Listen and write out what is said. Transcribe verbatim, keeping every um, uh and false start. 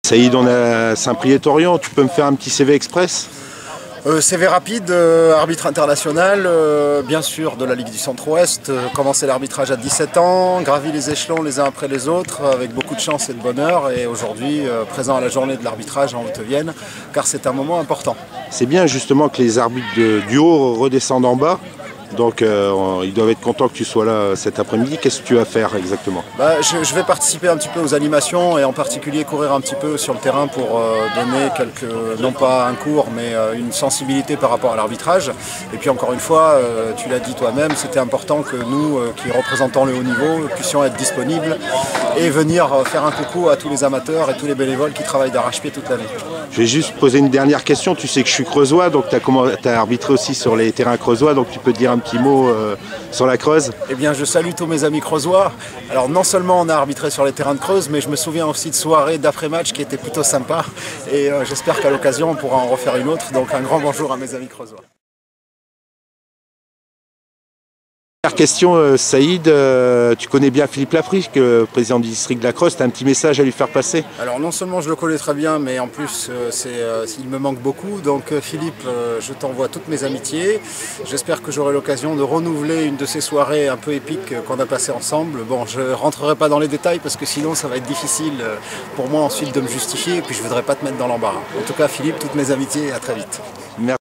Saïd, on a Saint-Priest-Orient, tu peux me faire un petit C V Express? Euh, C V rapide, euh, arbitre international, euh, bien sûr de la Ligue du Centre-Ouest, euh, commencé l'arbitrage à dix-sept ans, gravi les échelons les uns après les autres, avec beaucoup de chance et de bonheur, et aujourd'hui euh, présent à la journée de l'arbitrage en Haute-Vienne, car c'est un moment important. C'est bien justement que les arbitres de, du haut redescendent en bas, donc euh, ils doivent être contents que tu sois là cet après-midi. Qu'est-ce que tu vas faire exactement? Bah, je, je vais participer un petit peu aux animations et en particulier courir un petit peu sur le terrain pour euh, donner quelques, non pas un cours, mais euh, une sensibilité par rapport à l'arbitrage. Et puis encore une fois, euh, tu l'as dit toi-même, c'était important que nous, euh, qui représentons le haut niveau, puissions être disponibles et venir euh, faire un coucou à tous les amateurs et tous les bénévoles qui travaillent d'arrache-pied toute l'année. Je vais juste poser une dernière question. Tu sais que je suis creusois, donc tu as, as arbitré aussi sur les terrains creusois, donc tu peux dire un petit mot euh, sur la Creuse? Eh bien, je salue tous mes amis creusois. Alors, non seulement on a arbitré sur les terrains de Creuse, mais je me souviens aussi de soirées d'après-match qui étaient plutôt sympas. Et euh, j'espère qu'à l'occasion, on pourra en refaire une autre. Donc, un grand bonjour à mes amis creusois. Dernière question, euh, Saïd, euh, tu connais bien Philippe Laprisque, le président du district de la Creuse, tu as un petit message à lui faire passer? Alors non seulement je le connais très bien, mais en plus euh, c'est, euh, il me manque beaucoup. Donc euh, Philippe, euh, je t'envoie toutes mes amitiés. J'espère que j'aurai l'occasion de renouveler une de ces soirées un peu épiques euh, qu'on a passées ensemble. Bon, je ne rentrerai pas dans les détails parce que sinon ça va être difficile euh, pour moi ensuite de me justifier et puis je ne voudrais pas te mettre dans l'embarras. En tout cas Philippe, toutes mes amitiés et à très vite. Merci.